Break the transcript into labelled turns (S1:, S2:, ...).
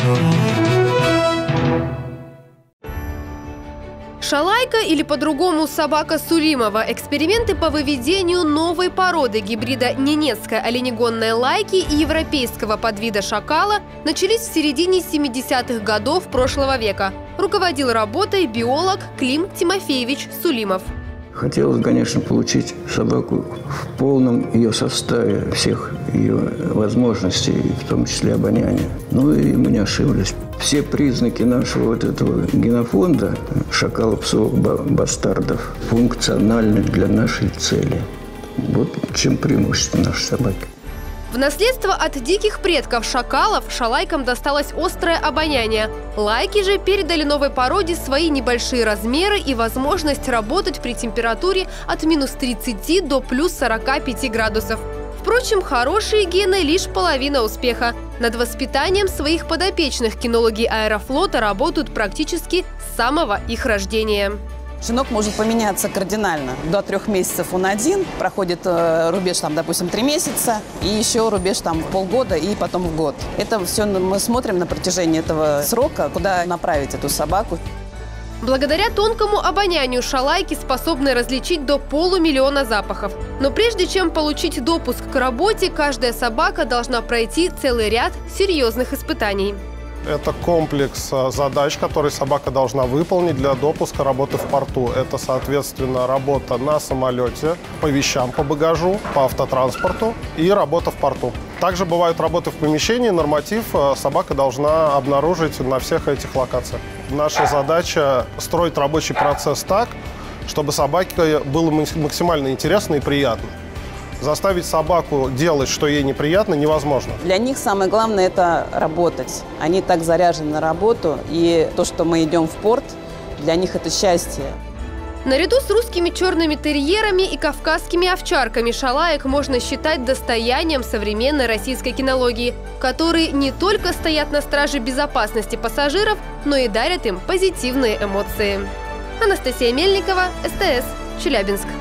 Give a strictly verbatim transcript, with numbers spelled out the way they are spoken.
S1: Шалайка или по-другому собака Сулимова – эксперименты по выведению новой породы гибрида ненецкой оленегонной лайки и европейского подвида шакала начались в середине семидесятых годов прошлого века. Руководил работой биолог Клим Тимофеевич Сулимов.
S2: Хотелось, конечно, получить собаку в полном ее составе, всех ее возможностей, в том числе обоняния. Ну и мы не ошиблись. Все признаки нашего вот этого генофонда шакалов, псов, бастардов функциональны для нашей цели. Вот чем преимущество нашей собаки.
S1: В наследство от диких предков шакалов шалайкам досталось острое обоняние. Лайки же передали новой породе свои небольшие размеры и возможность работать при температуре от минус тридцати до плюс сорока пяти градусов. Впрочем, хорошие гены – лишь половина успеха. Над воспитанием своих подопечных кинологи Аэрофлота работают практически с самого их рождения.
S3: Щенок может поменяться кардинально. До трех месяцев он один, проходит э, рубеж, там, допустим, три месяца, и еще рубеж там, полгода и потом в год. Это все мы смотрим на протяжении этого срока, куда направить эту собаку.
S1: Благодаря тонкому обонянию шалайки способны различить до полумиллиона запахов. Но прежде чем получить допуск к работе, каждая собака должна пройти целый ряд серьезных испытаний.
S4: Это комплекс задач, которые собака должна выполнить для допуска работы в порту. Это, соответственно, работа на самолете, по вещам, по багажу, по автотранспорту и работа в порту. Также бывают работы в помещении, норматив собака должна обнаружить на всех этих локациях. Наша задача – строить рабочий процесс так, чтобы собаке было максимально интересно и приятно. Заставить собаку делать, что ей неприятно, невозможно.
S3: Для них самое главное – это работать. Они так заряжены на работу, и то, что мы идем в порт, для них это счастье.
S1: Наряду с русскими черными терьерами и кавказскими овчарками шалаек можно считать достоянием современной российской кинологии, которые не только стоят на страже безопасности пассажиров, но и дарят им позитивные эмоции. Анастасия Мельникова, СТС, Челябинск.